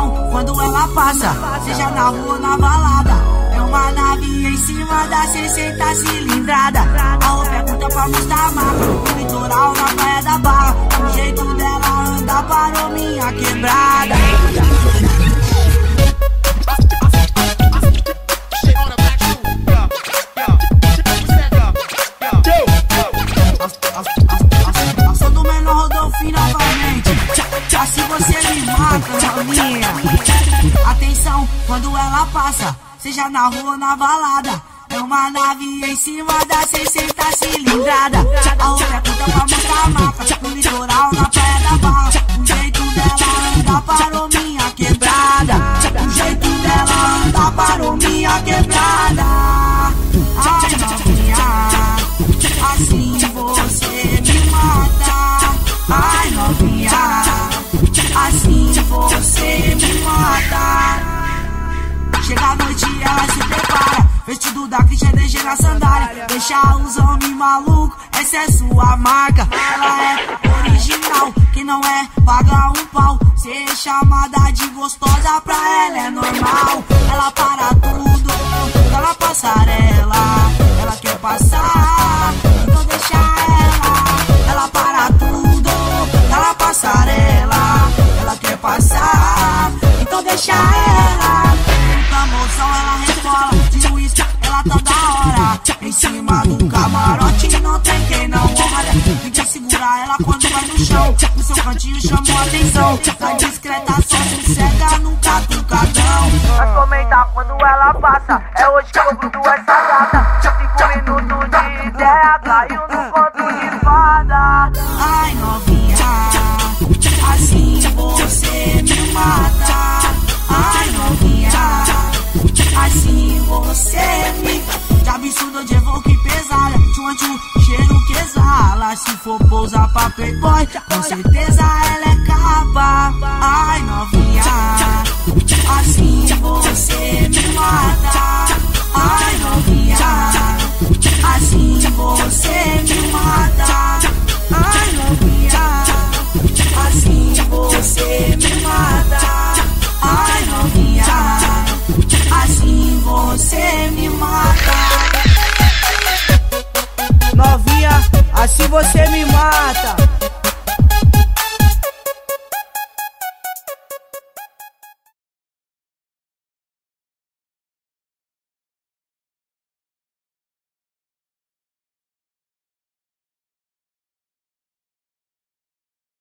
Atenção, quando ela passa, seja na rua ou na balada, é uma nave em cima da 60 cilindrada. A roupa é curta pra mostrar a marca, no litoral, na praia da Barra. O jeito dela anda parou minha quebrada. Sou do menor Rodolfo novamente. Assim você me mata, novinha. Atenção, quando ela passa, seja na rua ou na balada, é uma nave em cima da 60 cilindrada. A roupa é curta pra mostrar a marca, no litoral, na praia da Barra. O jeito dela anda parou minha quebrada. O jeito dela anda parou minha quebrada. Ai, novinha, assim você me mata. Ai, novinha, assim você me mata. Chega a noite e ela se prepara, vestido da Christian DG na sandália. Deixa os homens malucos, essa é sua marca. Ela é original, quem não é paga um pau. Ser chamada de gostosa pra ela é normal. Ela para tudo, tá na passarela. Ela quer passar, então deixa ela. Ela para tudo, tá na passarela. Ela quer passar, então deixa ela. Moção, ela rebola, de uísque, ela tá da hora. Em cima do camarote não tem quem não olha. Tem que segurar ela quando vai no chão. No seu cantinho chamou a atenção. Tá discreta, só sossega, nunca tucadão. Vai comentar quando ela passa, é hoje que eu grudo essa gata. 5 minutos de ideia, caiu no conto de fada. Ai, novinha, assim você me mata. Ai, novinha, assim você me... De absurdo de evoque pesada, tchum, cheiro que exala. Se for pousar pra playboy, com certeza ela é capa. Ai, novinha, assim você me mata. Ai, novinha, assim você me mata. Ai, novinha, assim você me mata. Ai, novinha, assim você me mata. Novinha, assim você me mata.